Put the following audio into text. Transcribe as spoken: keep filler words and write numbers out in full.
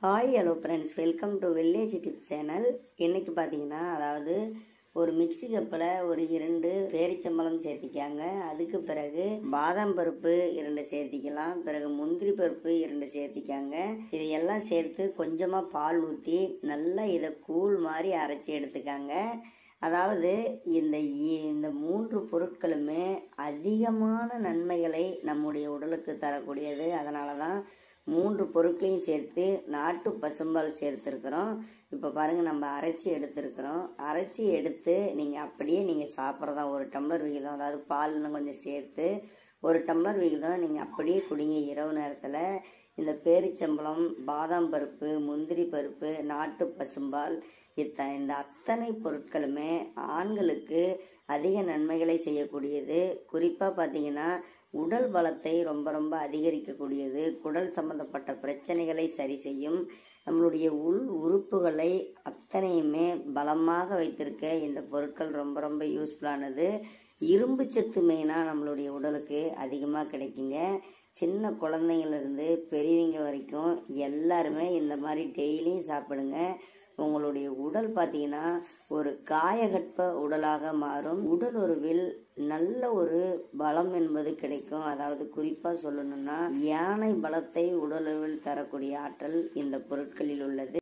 Hi hello friends, welcome to village tips channel. இன்றைக்கி பார்த்தீங்கன்னா, அதாவது ஒரு மிக்சி கப்பில் ஒரு இரண்டு பேரிச்சம்பழம் சேர்த்திக்காங்க. அதுக்கு பிறகு பாதாம் பருப்பு இரண்டு சேர்த்திக்கலாம். பிறகு முந்திரி பருப்பு இரண்டு சேர்த்திக்காங்க. இது எல்லாம் சேர்த்து கொஞ்சமாக பால் ஊற்றி நல்லா இதை கூழ் மாதிரி அரைச்சி எடுத்துக்காங்க. அதாவது இந்த இந்த மூன்று பொருட்களுமே அதிகமான நன்மைகளை நம்முடைய உடலுக்கு தரக்கூடியது. அதனால தான் மூன்று பொருட்களையும் சேர்த்து நாட்டு பசும்பால் சேர்த்துருக்குறோம். இப்போ பாருங்கள், நம்ம அரைச்சி எடுத்துருக்குறோம். அரைச்சி எடுத்து நீங்கள் அப்படியே நீங்கள் சாப்பிட்றதா ஒரு டம்ளர் விகிதம், அதாவது பால் இன்னும் கொஞ்சம் சேர்த்து ஒரு டம்ளர் விகிதம் நீங்கள் அப்படியே குடிங்க இரவு நேரத்தில். இந்த பேரிச்சம்பழம், பாதாம் பருப்பு, முந்திரி பருப்பு, நாட்டு பசும்பால், இத்த இந்த அத்தனை பொருட்களுமே ஆண்களுக்கு அதிக நன்மைகளை செய்யக்கூடியது. குறிப்பாக பார்த்தீங்கன்னா, உடல் பலத்தை ரொம்ப ரொம்ப அதிகரிக்கக்கூடியது. குடல் சம்பந்தப்பட்ட பிரச்சனைகளை சரி செய்யும். நம்மளுடைய உள் உறுப்புகளை அத்தனையுமே பலமாக வைத்திருக்க இந்த பொருட்கள் ரொம்ப ரொம்ப யூஸ்ஃபுல்லானது. இரும்பு சத்து மெயினாக நம்மளுடைய உடலுக்கு அதிகமாக கிடைக்குங்க. சின்ன குழந்தைங்கள்லேருந்து பெரியவங்க வரைக்கும் எல்லாருமே இந்த மாதிரி டெய்லியும் சாப்பிடுங்க. உங்களுடைய உடல் பார்த்தீங்கன்னா ஒரு காயகற்ப உடலாக மாறும். உடல் உறவில் நல்ல ஒரு பலம் என்பது கிடைக்கும். அதாவது குறிப்பாக சொல்லணும்னா, யானை பலத்தை உடலுறவில் தரக்கூடிய ஆற்றல் இந்த பொருட்களில் உள்ளது.